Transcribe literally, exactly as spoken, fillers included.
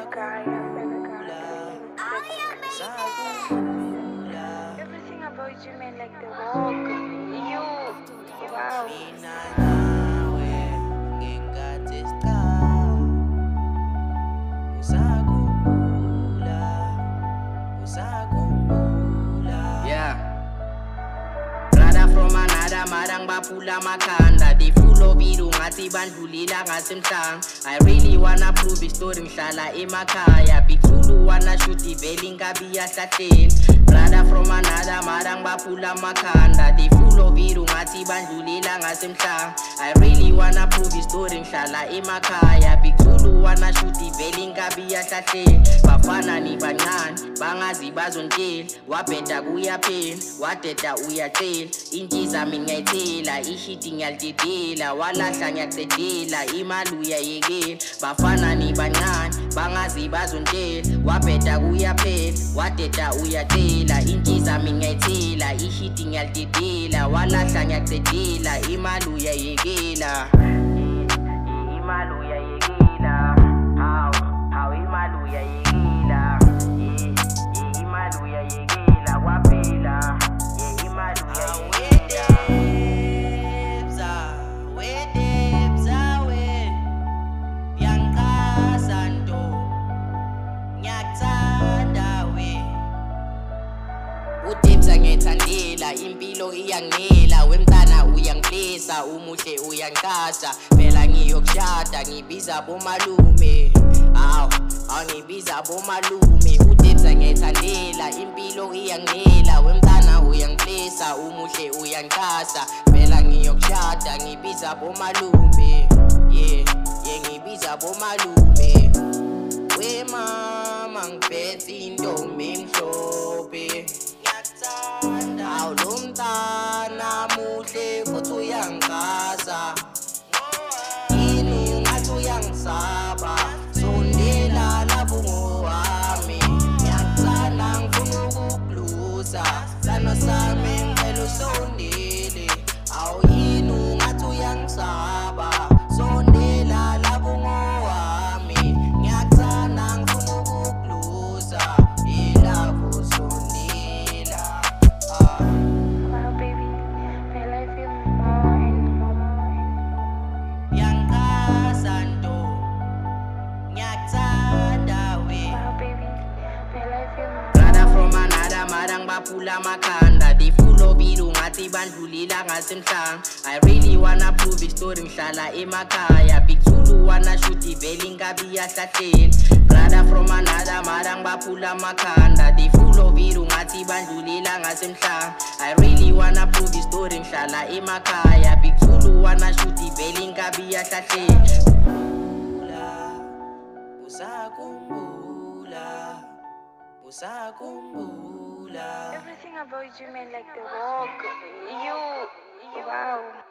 guy, I've been a guy, everything about you, man, like the walk, you, wow. From another marang bapula makanda di full of idu ngati bandulila ngasemhlang. I really wanna prove the story ngihlala emakhaya bigulu wanna shoot iveli ngabi yahlahleli. Brother from another marang bapula makanda di full of idu ngathi bandulila ngasemhlang. I really wanna prove the story ngihlala emakhaya bigulu wanna shoot iveli ngabi yahlahleli. Bafana ni bancane bangazi bazontela wabheda kuyaphela wadeda uyacela. Injiza mingayithela ihiti ngiyalidedela walahla ngiyakucedela imali uyayekela. Bafana ni bancane bangazi bazontela wabheda kuyaphela wadeda uyacela. Injiza mingayithela ihiti ngiyalidedela walahla ngiyakucedela imali uyayekela. Imali uyayekela haw haw imali uyayekela imali uyayekela kwaphela. Udebza ngiyayithandela impilo iyangela wemntana uyangiplesa umuhle uyangikasa phela ngiyokushada ngibiza bomalume aw aw ngibiza bomalume. Udebza ngiyayithandela impilo iyangela wemntana uyangiplesa umuhle uyangikasa phela ngiyokushada ngibiza bomalume yeah yeah ngibiza bomalume. We mama ngiphethe intombi emhlophe aw lo mntana muhle futhi uyangikhaza yini ngathi uyangisaba sondela lapho ngowami ngiyakuthanda ngifuna ukukulusa sano sami ngicela usondele aw yini ungathi uyangisaba sondela lapho ngowami ngiyakuthanda ngifuna ukukulusa ilapho sondela. Wow, baby, I love you more and more. Yangikhaza nto ngiyakuthanda we. Wow, baby, I love you more. Brother from another marang bapula makanda di full of idu ngathi bandlulila ngasemhlang. I really wanna prove the story ngihlala emakhaya bigulu wanna shoot iveli ngabi yahlahleli. Brother from another marang bapula makanda di full of idu ngathi bandlulila ngasemhlang. I really wanna prove the story ngihlala emakhaya bigulu wanna shoot iveli ngabi yahlahleli. Usakumbula usakumbula Everything about you, man, like the walk, you, wow.